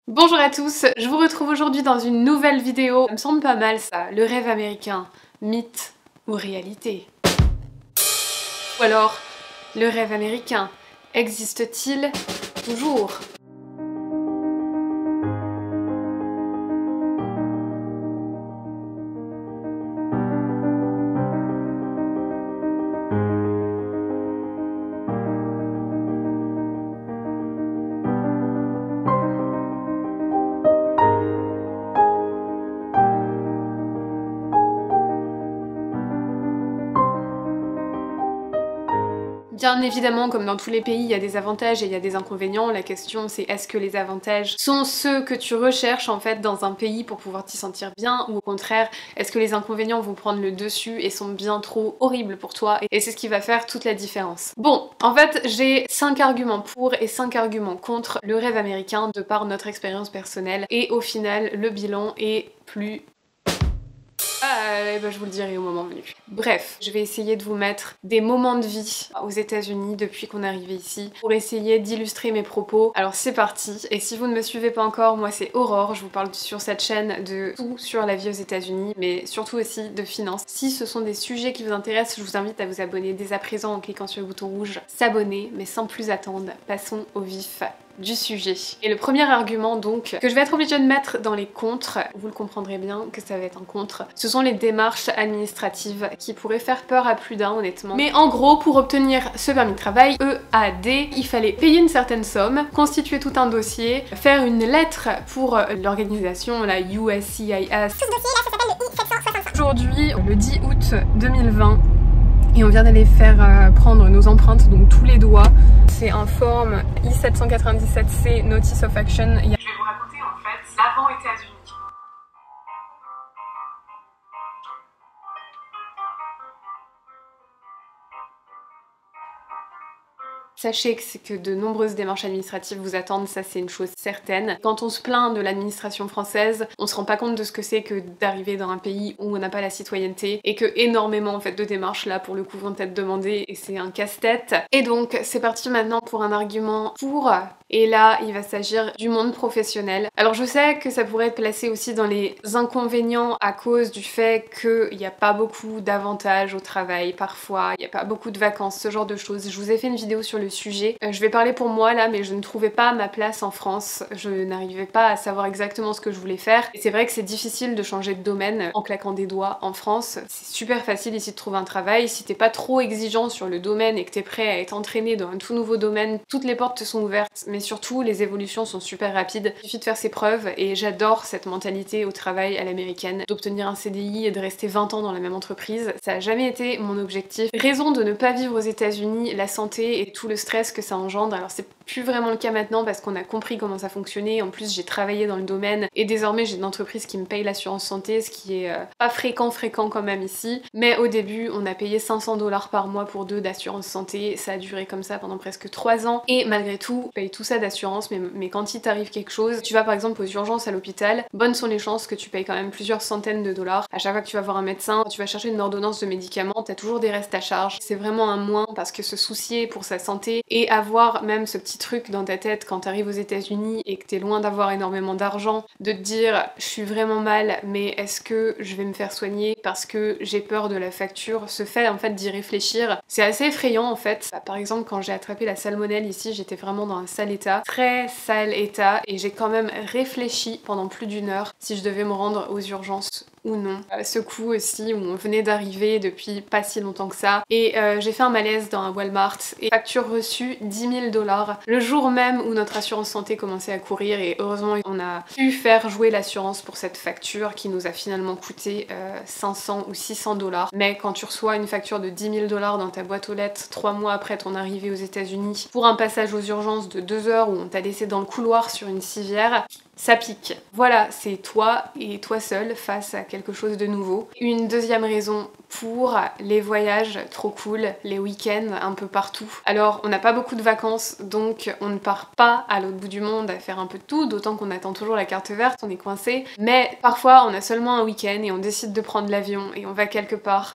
Bonjour à tous, je vous retrouve aujourd'hui dans une nouvelle vidéo. Ça me semble pas mal ça, le rêve américain, mythe ou réalité? Ou alors, le rêve américain, existe-t-il toujours? Bien évidemment, comme dans tous les pays, il y a des avantages et il y a des inconvénients. La question c'est est-ce que les avantages sont ceux que tu recherches en fait dans un pays pour pouvoir t'y sentir bien, ou au contraire, est-ce que les inconvénients vont prendre le dessus et sont bien trop horribles pour toi, et c'est ce qui va faire toute la différence. Bon, en fait, j'ai 5 arguments pour et 5 arguments contre le rêve américain de par notre expérience personnelle, et au final, le bilan est plus... je vous le dirai au moment venu. Bref, je vais essayer de vous mettre des moments de vie aux États-Unis depuis qu'on est arrivé ici pour essayer d'illustrer mes propos. Alors c'est parti, et si vous ne me suivez pas encore, moi c'est Aurore, je vous parle sur cette chaîne de tout sur la vie aux États-Unis, mais surtout aussi de finances. Si ce sont des sujets qui vous intéressent, je vous invite à vous abonner dès à présent en cliquant sur le bouton rouge s'abonner, mais sans plus attendre, passons au vif du sujet. Et le premier argument donc que je vais être obligée de mettre dans les contres, vous le comprendrez bien que ça va être un contre, ce sont les démarches administratives qui pourraient faire peur à plus d'un honnêtement. Mais en gros, pour obtenir ce permis de travail EAD, il fallait payer une certaine somme, constituer tout un dossier, faire une lettre pour l'organisation, la USCIS. Ce dossier là, ça s'appelle le I-765. Aujourd'hui, le 10 août 2020, et on vient d'aller faire prendre nos empreintes, donc tous les doigts. C'est un forme I-797C Notice of Action. Je vais vous raconter en fait l'avant États-Unis. Sachez que de nombreuses démarches administratives vous attendent, ça c'est une chose certaine. Quand on se plaint de l'administration française, on se rend pas compte de ce que c'est que d'arriver dans un pays où on n'a pas la citoyenneté, et que énormément en fait de démarches là pour le coup vont être demandées, et c'est un casse-tête. Et donc c'est parti maintenant pour un argument pour, et là il va s'agir du monde professionnel. Alors je sais que ça pourrait être placé aussi dans les inconvénients à cause du fait qu'il n'y a pas beaucoup d'avantages au travail parfois, il n'y a pas beaucoup de vacances, ce genre de choses. Je vous ai fait une vidéo sur le sujet. Je vais parler pour moi là, mais je ne trouvais pas ma place en France. Je n'arrivais pas à savoir exactement ce que je voulais faire. Et c'est vrai que c'est difficile de changer de domaine en claquant des doigts en France. C'est super facile ici de trouver un travail. Si t'es pas trop exigeant sur le domaine et que t'es prêt à être entraîné dans un tout nouveau domaine, toutes les portes te sont ouvertes. Mais surtout, les évolutions sont super rapides. Il suffit de faire ses preuves, et j'adore cette mentalité au travail à l'américaine, d'obtenir un CDI et de rester 20 ans dans la même entreprise. Ça a jamais été mon objectif. Raison de ne pas vivre aux États-Unis, la santé et tout le stress que ça engendre. Alors c'est plus vraiment le cas maintenant parce qu'on a compris comment ça fonctionnait. En plus j'ai travaillé dans le domaine et désormais j'ai une entreprise qui me paye l'assurance santé, ce qui est pas fréquent quand même ici. Mais au début on a payé 500 $ par mois pour 2 d'assurance santé. Ça a duré comme ça pendant presque 3 ans, et malgré tout tu payes tout ça d'assurance, mais quand il t'arrive quelque chose, tu vas par exemple aux urgences à l'hôpital, bonnes sont les chances que tu payes quand même plusieurs centaines de dollars. À chaque fois que tu vas voir un médecin, tu vas chercher une ordonnance de médicaments, t'as toujours des restes à charge. C'est vraiment un moins parce que se soucier pour sa santé et avoir même ce petit truc dans ta tête quand t'arrives aux États-Unis et que t'es loin d'avoir énormément d'argent, de te dire je suis vraiment mal, mais est-ce que je vais me faire soigner parce que j'ai peur de la facture, ce fait en fait d'y réfléchir, c'est assez effrayant en fait. Par exemple quand j'ai attrapé la salmonelle ici, j'étais vraiment dans un sale état, très sale état, et j'ai quand même réfléchi pendant plus d'1 heure si je devais me rendre aux urgences ou non. Ce coup aussi où on venait d'arriver depuis pas si longtemps que ça, et j'ai fait un malaise dans un Walmart, et facture reçue 10 000 $, le jour même où notre assurance santé commençait à courir, et heureusement on a pu faire jouer l'assurance pour cette facture qui nous a finalement coûté 500 ou 600 $. Mais quand tu reçois une facture de 10 000 $ dans ta boîte aux lettres 3 mois après ton arrivée aux États-Unis pour un passage aux urgences de 2 heures où on t'a laissé dans le couloir sur une civière, ça pique. Voilà, c'est toi et toi seul face à quelque chose de nouveau. Une deuxième raison pour les voyages trop cool, les week-ends un peu partout. Alors on n'a pas beaucoup de vacances, donc on ne part pas à l'autre bout du monde à faire un peu de tout, d'autant qu'on attend toujours la carte verte, on est coincé. Mais parfois on a seulement un week-end et on décide de prendre l'avion et on va quelque part.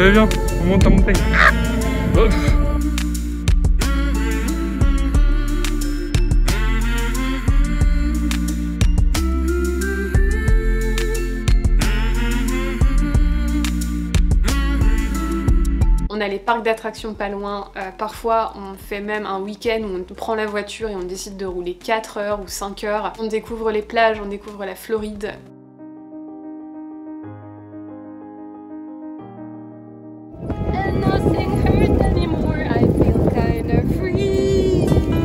Allez viens, on monte à monter. Hop. On a les parcs d'attractions pas loin, parfois on fait même un week-end où on prend la voiture et on décide de rouler 4 heures ou 5 heures. On découvre les plages, on découvre la Floride. And nothing hurt anymore, I feel kinda free.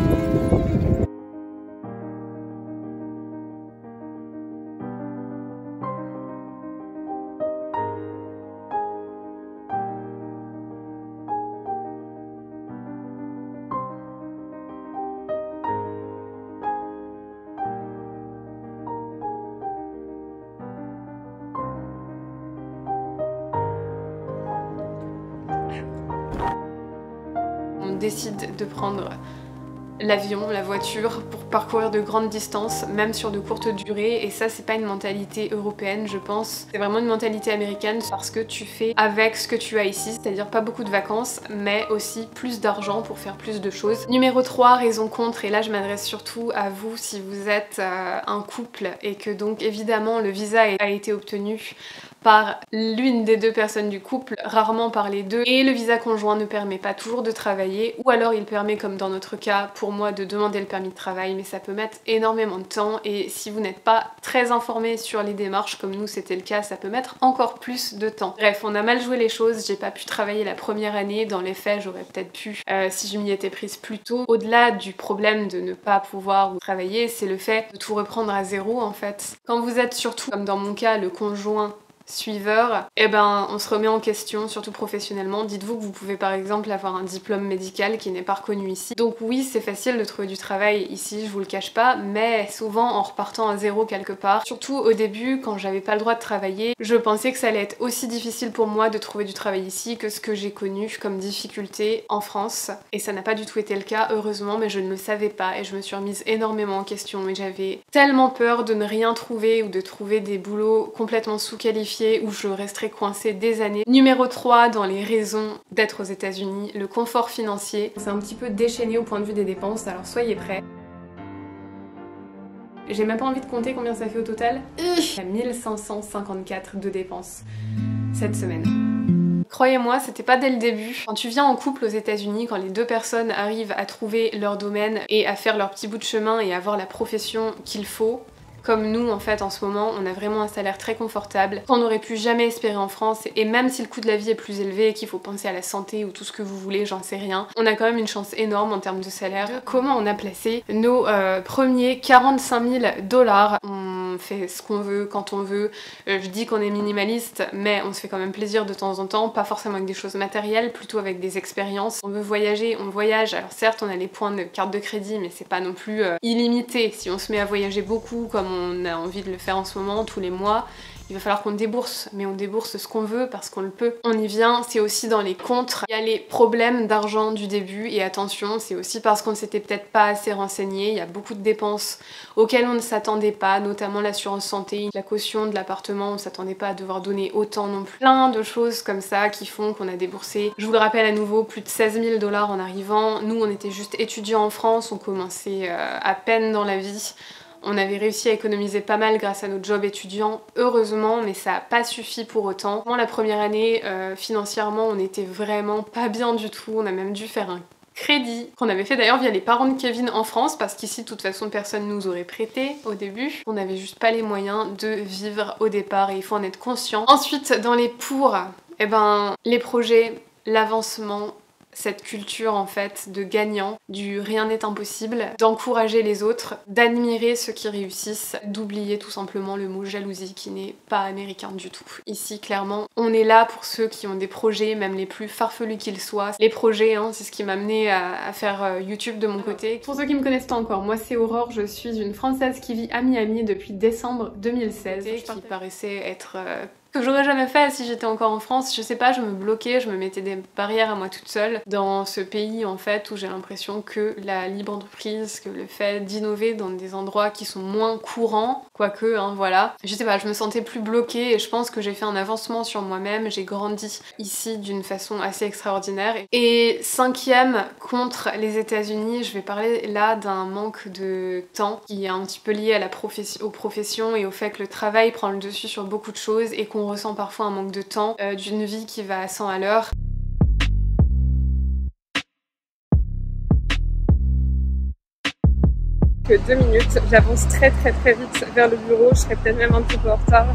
On décide de prendre l'avion, la voiture pour parcourir de grandes distances, même sur de courtes durées, et ça c'est pas une mentalité européenne je pense, c'est vraiment une mentalité américaine parce que tu fais avec ce que tu as ici, c'est-à-dire pas beaucoup de vacances mais aussi plus d'argent pour faire plus de choses. Numéro 3, raison contre, et là je m'adresse surtout à vous si vous êtes un couple et que donc évidemment le visa a été obtenu par l'une des deux personnes du couple, rarement par les deux, et le visa conjoint ne permet pas toujours de travailler, ou alors il permet, comme dans notre cas, pour moi, de demander le permis de travail, mais ça peut mettre énormément de temps, et si vous n'êtes pas très informé sur les démarches, comme nous c'était le cas, ça peut mettre encore plus de temps. Bref, on a mal joué les choses, j'ai pas pu travailler la première année, dans les faits j'aurais peut-être pu si je m'y étais prise plus tôt. Au-delà du problème de ne pas pouvoir travailler, c'est le fait de tout reprendre à zéro en fait. Quand vous êtes surtout, comme dans mon cas, le conjoint suiveur, eh ben on se remet en question, surtout professionnellement. Dites-vous que vous pouvez par exemple avoir un diplôme médical qui n'est pas reconnu ici. Donc oui, c'est facile de trouver du travail ici, je vous le cache pas, mais souvent en repartant à zéro quelque part. Surtout au début, quand j'avais pas le droit de travailler, je pensais que ça allait être aussi difficile pour moi de trouver du travail ici que ce que j'ai connu comme difficulté en France. Et ça n'a pas du tout été le cas, heureusement, mais je ne le savais pas et je me suis remise énormément en question. Et j'avais tellement peur de ne rien trouver ou de trouver des boulots complètement sous-qualifiés où je resterai coincée des années. Numéro 3 dans les raisons d'être aux États-Unis, le confort financier. C'est un petit peu déchaîné au point de vue des dépenses, alors soyez prêts. J'ai même pas envie de compter combien ça fait au total. Il y a 1554 de dépenses cette semaine. Croyez-moi, c'était pas dès le début. Quand tu viens en couple aux États-Unis, quand les deux personnes arrivent à trouver leur domaine et à faire leur petit bout de chemin et à avoir la profession qu'il faut, comme nous en fait en ce moment, on a vraiment un salaire très confortable qu'on n'aurait pu jamais espérer en France, et même si le coût de la vie est plus élevé, qu'il faut penser à la santé ou tout ce que vous voulez, j'en sais rien, on a quand même une chance énorme en termes de salaire. Comment on a placé nos premiers 45 000 $. On fait ce qu'on veut quand on veut, je dis qu'on est minimaliste mais on se fait quand même plaisir de temps en temps, pas forcément avec des choses matérielles, plutôt avec des expériences. On veut voyager, on voyage, alors certes on a les points de carte de crédit mais c'est pas non plus illimité. Si on se met à voyager beaucoup comme on a envie de le faire en ce moment tous les mois, il va falloir qu'on débourse, mais on débourse ce qu'on veut parce qu'on le peut. On y vient, c'est aussi dans les contres. Il y a les problèmes d'argent du début, et attention, c'est aussi parce qu'on ne s'était peut-être pas assez renseigné. Il y a beaucoup de dépenses auxquelles on ne s'attendait pas, notamment l'assurance santé, la caution de l'appartement, on ne s'attendait pas à devoir donner autant non plus. Plein de choses comme ça qui font qu'on a déboursé, je vous le rappelle à nouveau, plus de 16 000 $ en arrivant. Nous, on était juste étudiants en France, on commençait à peine dans la vie. On avait réussi à économiser pas mal grâce à notre job étudiant, heureusement, mais ça n'a pas suffi pour autant. La première année, financièrement, on était vraiment pas bien du tout. On a même dû faire un crédit, qu'on avait fait d'ailleurs via les parents de Kevin en France, parce qu'ici, de toute façon, personne nous aurait prêté au début. On n'avait juste pas les moyens de vivre au départ, et il faut en être conscient. Ensuite, dans les pour, eh ben, les projets, l'avancement, cette culture en fait de gagnant, du rien n'est impossible, d'encourager les autres, d'admirer ceux qui réussissent, d'oublier tout simplement le mot jalousie qui n'est pas américain du tout. Ici clairement on est là pour ceux qui ont des projets, même les plus farfelus qu'ils soient. Les projets, hein, c'est ce qui m'a amené à faire YouTube de mon côté. Pour ceux qui me connaissent pas encore, moi c'est Aurore, je suis une Française qui vit à Miami depuis décembre 2016, qui paraissait être que j'aurais jamais fait si j'étais encore en France. Je sais pas, je me bloquais, je me mettais des barrières à moi toute seule dans ce pays en fait où j'ai l'impression que la libre entreprise, que le fait d'innover dans des endroits qui sont moins courants, quoique hein, voilà. Je sais pas, je me sentais plus bloquée et je pense que j'ai fait un avancement sur moi-même, j'ai grandi ici d'une façon assez extraordinaire. Et cinquième, contre les États-Unis, je vais parler là d'un manque de temps qui est un petit peu lié à aux professions et au fait que le travail prend le dessus sur beaucoup de choses et qu'on ressent parfois un manque de temps d'une vie qui va à 100 à l'heure. Que 2 minutes, j'avance très vite vers le bureau, je serai peut-être même un petit peu en retard.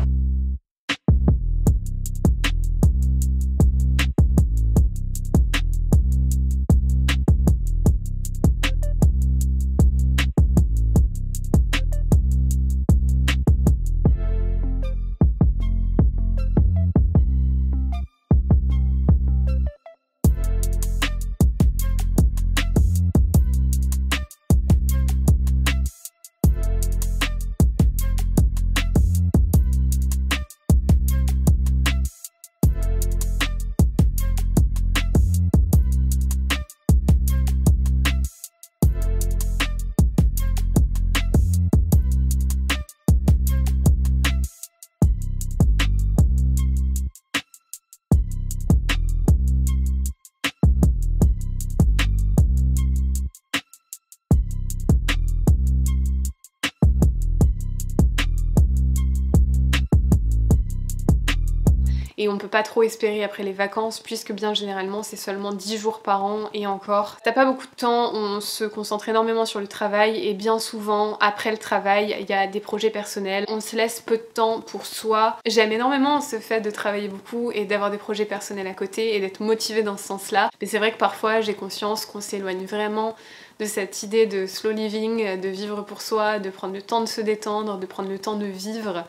Et on peut pas trop espérer après les vacances puisque bien généralement c'est seulement 10 jours par an et encore. T'as pas beaucoup de temps, on se concentre énormément sur le travail et bien souvent après le travail il y a des projets personnels. On se laisse peu de temps pour soi. J'aime énormément ce fait de travailler beaucoup et d'avoir des projets personnels à côté et d'être motivée dans ce sens-là. Mais c'est vrai que parfois j'ai conscience qu'on s'éloigne vraiment de cette idée de slow living, de vivre pour soi, de prendre le temps de se détendre, de prendre le temps de vivre.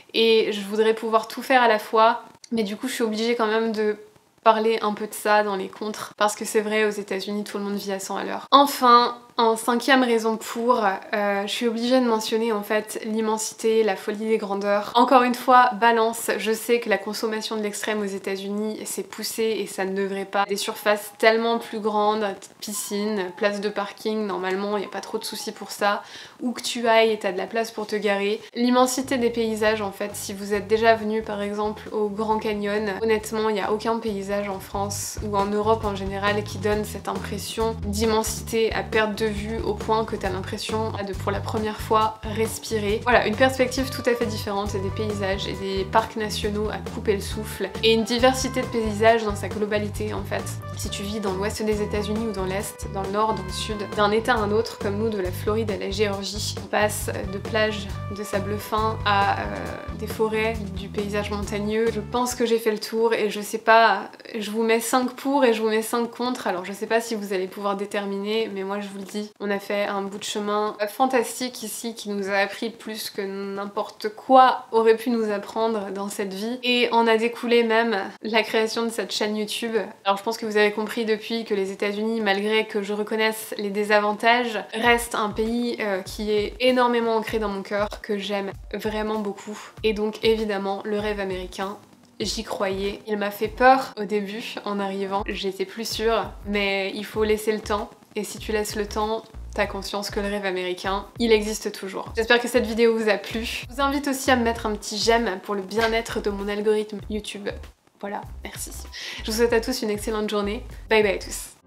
Et je voudrais pouvoir tout faire à la fois. Mais du coup, je suis obligée quand même de parler un peu de ça dans les contres, parce que c'est vrai, aux États-Unis tout le monde vit à 100 à l'heure. Enfin, en cinquième raison pour, je suis obligée de mentionner en fait l'immensité, la folie des grandeurs. Encore une fois, balance, je sais que la consommation de l'extrême aux États-Unis c'est poussé et ça ne devrait pas. Des surfaces tellement plus grandes, piscine, place de parking, normalement il n'y a pas trop de soucis pour ça. Où que tu ailles, t'as de la place pour te garer. L'immensité des paysages en fait, si vous êtes déjà venu par exemple au Grand Canyon, honnêtement il n'y a aucun paysage en France ou en Europe en général qui donne cette impression d'immensité à perte de vue au point que t'as l'impression de pour la première fois respirer. Voilà, une perspective tout à fait différente et des paysages et des parcs nationaux à couper le souffle et une diversité de paysages dans sa globalité en fait. Si tu vis dans l'ouest des États-Unis ou dans l'est, dans le nord, dans le sud, d'un état à un autre comme nous de la Floride à la Géorgie, on passe de plages de sable fin à des forêts, du paysage montagneux. Je pense que j'ai fait le tour et je sais pas, je vous mets 5 pour et je vous mets 5 contre, alors je sais pas si vous allez pouvoir déterminer mais moi je vous le dis, on a fait un bout de chemin fantastique ici qui nous a appris plus que n'importe quoi aurait pu nous apprendre dans cette vie et en a découlé même la création de cette chaîne YouTube. Alors je pense que vous avez compris depuis que les États-Unis, malgré que je reconnaisse les désavantages, reste un pays qui est énormément ancré dans mon cœur, que j'aime vraiment beaucoup. Et donc évidemment le rêve américain, j'y croyais. Il m'a fait peur au début en arrivant, j'étais plus sûre, mais il faut laisser le temps. Et si tu laisses le temps, t'as conscience que le rêve américain, il existe toujours. J'espère que cette vidéo vous a plu. Je vous invite aussi à me mettre un petit j'aime pour le bien-être de mon algorithme YouTube. Voilà, merci. Je vous souhaite à tous une excellente journée. Bye bye à tous.